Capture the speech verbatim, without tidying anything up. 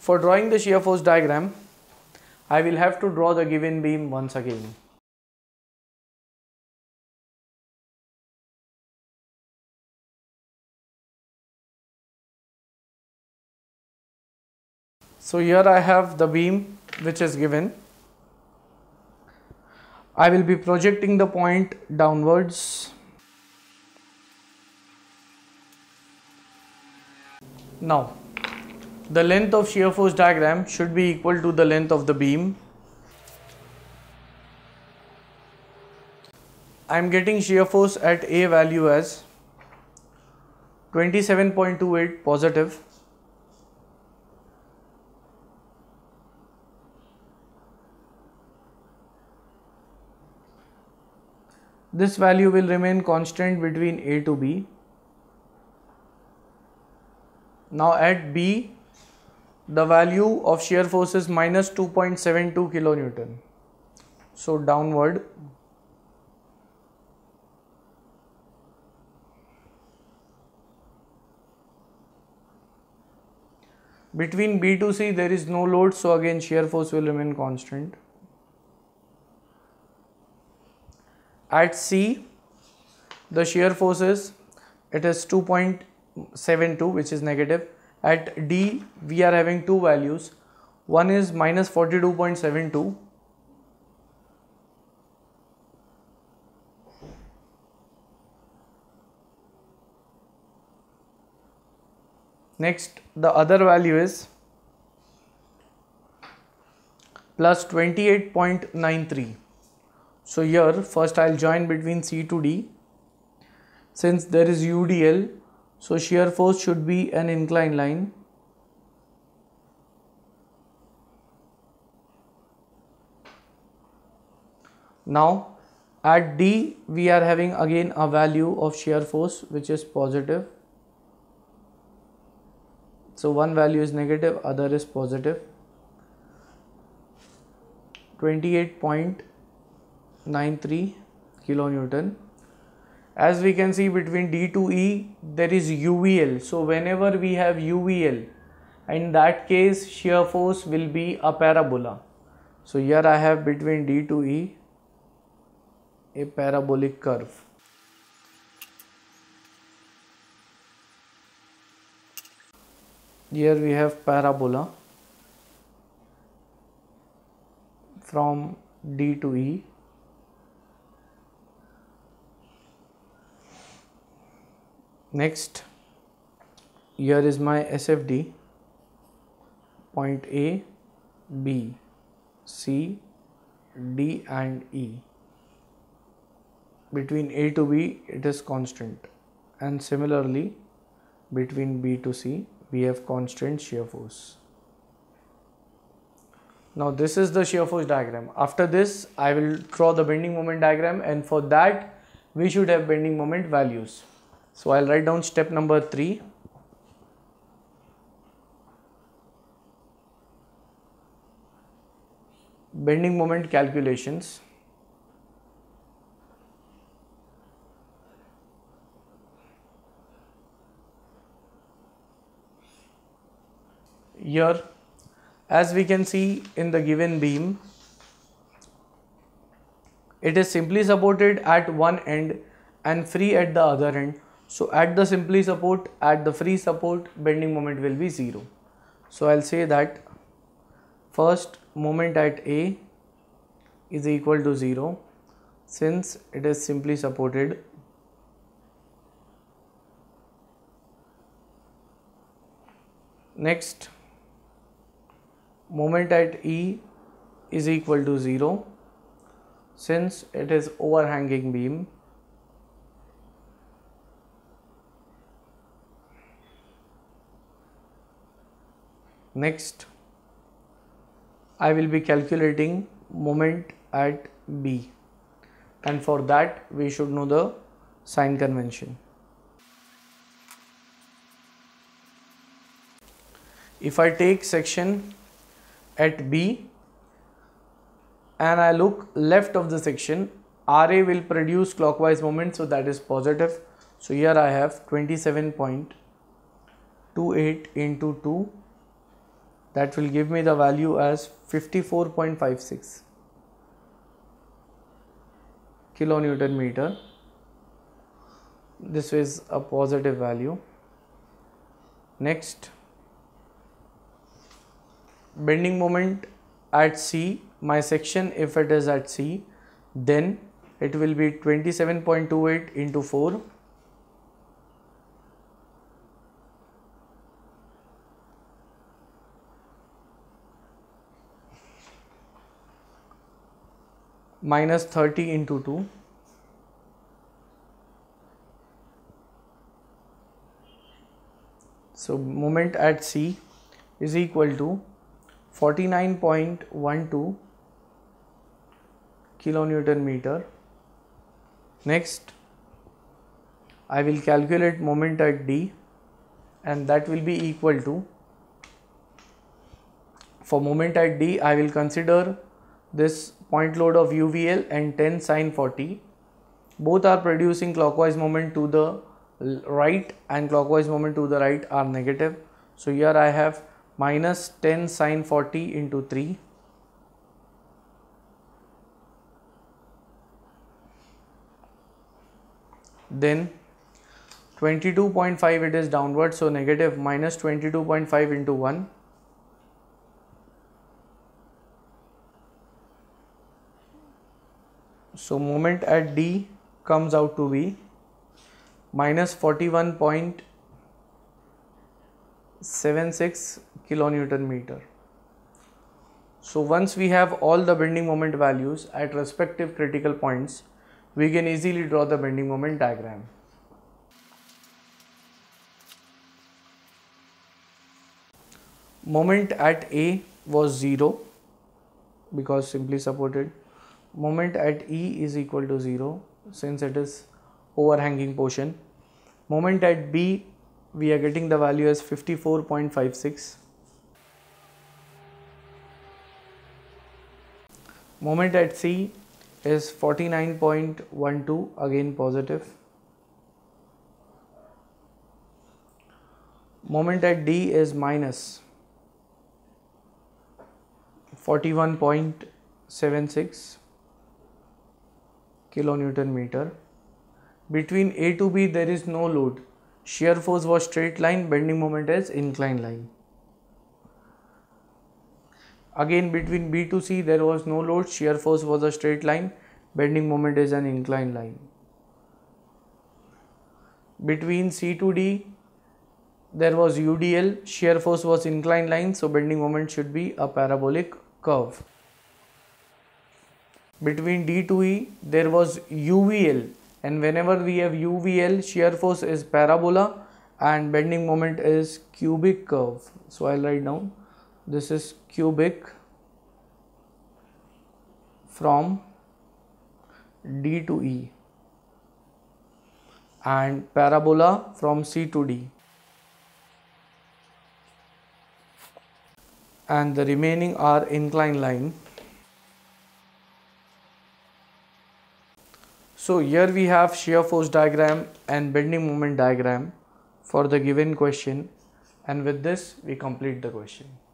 For drawing the shear force diagram, I will have to draw the given beam once again. So here I have the beam which is given. I will be projecting the point downwards. Now, the length of shear force diagram should be equal to the length of the beam. I am getting shear force at A value as twenty-seven point two eight positive. This value will remain constant between A to B. Now at B, the value of shear force is minus two point seven two kilonewton. So downward. Between B to C there is no load, so again shear force will remain constant. At C, the shear force is, it is two point seven two, which is negative. At D, we are having two values. One is minus forty-two point seven two. Next, the other value is plus twenty-eight point nine three. So here first I'll join between C to D. Since there is U D L, so shear force should be an inclined line. Now at D we are having again a value of shear force which is positive. So one value is negative, other is positive. twenty-eight point nine three kilonewton. As we can see, between D to E there is U V L. So whenever we have U V L, in that case shear force will be a parabola. So here I have between D to E a parabolic curve. Here we have parabola from D to E. Next, here is my S F D, point A, B, C, D and E. Between A to B it is constant, and similarly between B to C we have constant shear force. Now this is the shear force diagram. After this I will draw the bending moment diagram, and for that we should have bending moment values. So I'll write down step number three. Bending moment calculations. Here, as we can see in the given beam, it is simply supported at one end and free at the other end. So at the simply support, at the free support, bending moment will be zero. So I'll say that first moment at A is equal to zero since it is simply supported. Next, moment at E is equal to zero since it is overhanging beam. Next, I will be calculating moment at B, and for that we should know the sign convention. If I take section at B and I look left of the section, R A will produce clockwise moment, so that is positive. So here I have twenty-seven point two eight into two, that will give me the value as fifty-four point five six kilonewton meter. This is a positive value. Next, bending moment at C, my section, if it is at C, then it will be twenty-seven point two eight into four minus thirty into two. So moment at C is equal to forty-nine point one two kilonewton meter. Next, I will calculate moment at D, and that will be equal to, for moment at D, I will consider this point load of U V L and ten sine forty. Both are producing clockwise moment to the right and clockwise moment to the right are negative. So here I have minus ten sine forty into three. Then twenty-two point five, it is downward, so negative minus twenty-two point five into one. So moment at D comes out to be minus forty-one point seven six kilonewton meter. So once we have all the bending moment values at respective critical points, we can easily draw the bending moment diagram. Moment at A was zero because simply supported. Moment at E is equal to zero since it is overhanging portion. Moment at B, we are getting the value as fifty-four point five six. Moment at C is forty-nine point one two, again positive. Moment at D is minus forty-one point seven six kilonewton meter. Between A to B there is no load. Shear force was straight line, bending moment is inclined line. Again between B to C there was no load, shear force was a straight line, bending moment is an inclined line. Between C to D there was U D L, shear force was inclined line, so bending moment should be a parabolic curve. Between D to E there was U V L, and whenever we have U V L, shear force is parabola and bending moment is cubic curve. So I'll write down, this is cubic from D to E and parabola from C to D, and the remaining are inclined line. So here we have shear force diagram and bending moment diagram for the given question, and with this we complete the question.